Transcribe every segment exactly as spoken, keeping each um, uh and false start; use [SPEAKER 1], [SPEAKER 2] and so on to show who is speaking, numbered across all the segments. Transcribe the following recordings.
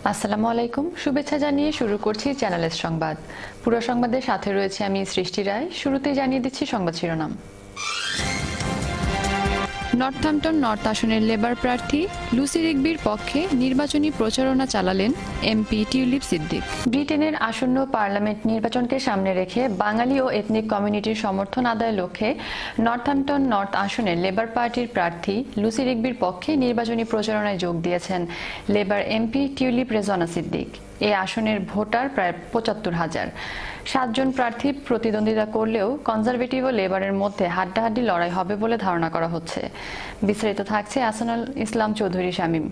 [SPEAKER 1] আসসালামু আলাইকুম, শুভেচ্ছা জানিয়ে শুরু করছি চ্যানেলের সংবাদ। পুরো সংবাদের সাথে রয়েছে আমি সৃষ্টি রায়। শুরুতেই জানিয়ে দিচ্ছি সংবাদ শিরোনাম। নর্থহ্যাম্পটন নর্থ আসনের লেবার প্রার্থী লুসি রিগবির পক্ষে নির্বাচনী প্রচারণা চালালেন এমপি টিউলিপ সিদ্দিক। ব্রিটেনের আসন্ন পার্লামেন্ট নির্বাচনকে সামনে রেখে বাঙালি ও এথনিক কমিউনিটির সমর্থন আদায়ের লক্ষ্যে নর্থহ্যাম্পটন নর্থ আসনের লেবার পার্টির প্রার্থী লুসি রিগবির পক্ষে নির্বাচনী প্রচারণায় যোগ দিয়েছেন লেবার এমপি টিউলিপ রেজওয়ানা সিদ্দিক। এ আসনের ভোটার প্রায় পঁচাত্তর হাজার। সাতজন প্রার্থী প্রতিদ্বন্দ্বিতা করলেও কনজারভেটিভ ও লেবারের মধ্যে হাড্ডাহাড্ডি লড়াই হবে বলে ধারণা করা হচ্ছে। বিস্তারিত থাকছে আসানুল ইসলাম চৌধুরী শামীম।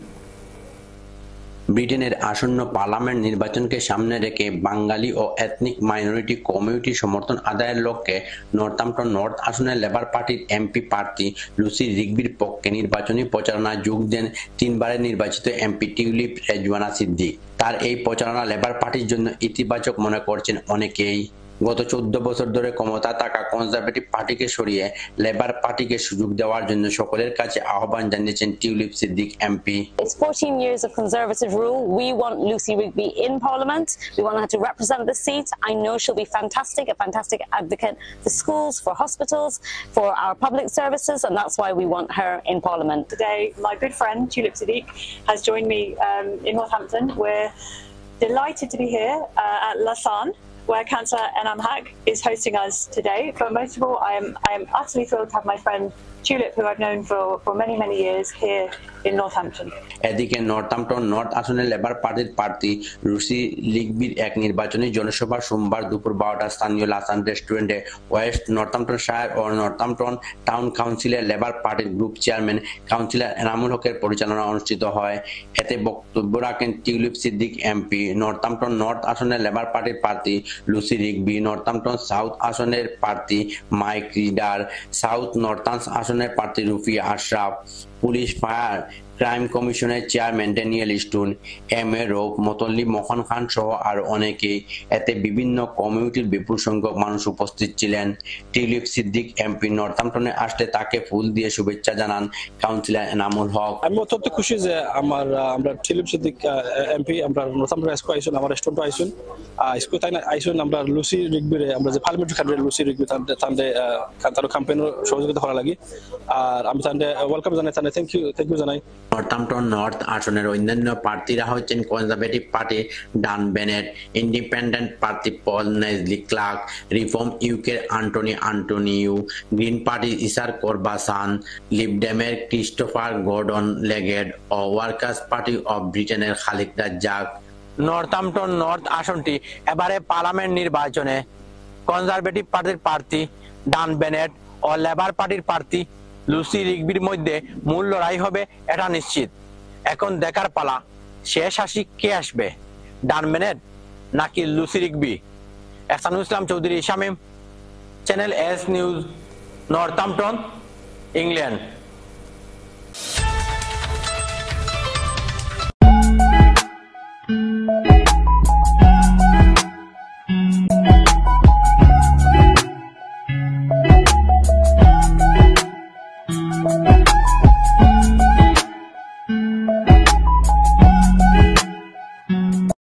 [SPEAKER 2] ব্রিটেনের আসন্ন পার্লামেন্ট নির্বাচনকে সামনে রেখে বাঙালি ও এথনিক মাইনরিটি কমিউনিটি সমর্থন আদায়ের লক্ষ্যে নর্থহ্যাম্পটন নর্থ আসনের লেবার পার্টির এমপি প্রার্থী লুসি রিগবির পক্ষে নির্বাচনী প্রচারণায় যোগ দেন তিনবারের নির্বাচিত এমপি টিউলিপ রেজওয়ানা সিদ্দিক। তার এই প্রচারণা লেবার পার্টির জন্য ইতিবাচক মনে করছেন অনেকেই। গত চোদ্দ বছর ধরে ক্ষমতা থাকা কনজারভেটিভ পার্টিকে সরিয়ে লেবার পার্টিকে সুযোগ দেওয়ার জন্য সকলের কাছে আহ্বান জানিয়েছেন Tulip Siddiq MP.
[SPEAKER 3] It's fourteen years of conservative rule. We want Lucy Rigby in Parliament. We want her to represent the seat. I know she'll be fantastic, a fantastic advocate for schools, for hospitals, for our public services, and that's why we want her in Parliament.
[SPEAKER 4] Today, my good friend Tulip Siddiq has joined me um, in Northampton. We're delighted to be here uh, at Lausanne, where Councillor Enam Haq is hosting us today. But most of all, I am I am utterly thrilled to have my friend Tulip, who I've known for, for many, many years, here in Northampton.
[SPEAKER 2] এদিকে Northampton North আসনের Labour পার্টির প্রার্থী Lucy রিগবির এক নির্বাচনী জনসভা সোমবার দুপুর বারোটা স্থানীয় লাসান রেস্টুরেন্টে ওয়েস্ট নর্থহ্যাম্পটনশায়ার ও নর্থহ্যাম্পটন টাউন কাউন্সিলের লেবার পার্টির গ্রুপ চেয়ারম্যান কাউন্সিলর এনামুল হকের পরিচালনা অনুষ্ঠিত হয়। এতে বক্তব্য রাখেন Tulip Siddiq MP. Northampton North আসনের লেবার পার্টির প্রার্থী লুসি রিগবি, নর্থহ্যাম্পটন সাউথ আসনের প্রার্থী মাইক রিডার, সাউথ নর্থান্স আসনের প্রার্থী Rufia Ashraf, police fire crime কমিশনের chairman Daniel Stone, M A Rouf, মতল্লি মোহন খান সহ আরো অনেকেই। এতে বিভিন্ন কমিউনিটির বিপুল সংখ্যক মানুষ উপস্থিত ছিলেন। টিউলিপ সিদ্দিক এমপি নর্থহ্যাম্পটনে আসলে তাকে ফুল দিয়ে শুভেচ্ছা জানান কাউন্সিলর এনামুল হক।
[SPEAKER 5] আমি অত্যন্ত খুশি যে আমার আমরা টিউলিপ সিদ্দিক এমপি আমরা নর্থহ্যাম্পটন স্কো আইসুন, আমার রেস্টুরেন্ট আইসুন স্কো তাই আইসুন আমরা লুসি রিগবিরে আমরা যে পার্লামেন্টারি ক্যান্ডিডেট লুসি রিগবি তাদের তাদের ক্যাম্পেইনের সহযোগিতা করা লাগি। আর আমি তাদের ওয়েলকাম জানাই, তাদের থ্যাংক ইউ থ্যাংক ইউ জানাই।
[SPEAKER 2] নর্থহ্যাম্পটন নর্থ আসনের অন্যান্য প্রার্থীরা হচ্ছেন Conservative party Dan Bennett, independent প্রার্থী পল নেজলি ক্লার্ক, রিফর্ম ইউকের আন্টনি আন্টোনিউ, গ্রিন পার্টির ইসার করবাসান, লিবডেমের ক্রিস্টোফার গর্ডন লেগেট ও ওয়ার্কার্স পার্টি অব ব্রিটেনের খালিদ রাজ্জাক।
[SPEAKER 6] নর্থহ্যাম্পটন নর্থ আসনটি এবারে পার্লামেন্ট নির্বাচনে কনজারভেটিভ পার্টির প্রার্থী ডান বেনেট ও লেবার পার্টির প্রার্থী লুসি রিগবির মধ্যে মূল লড়াই হবে, এটা নিশ্চিত। এখন দেখার পালা শেষ হাসি কে আসবে, ডান বেনেট নাকি Lucy Rigby. Asanul Islam Chowdhury Shamim, channel S news, Northampton, England.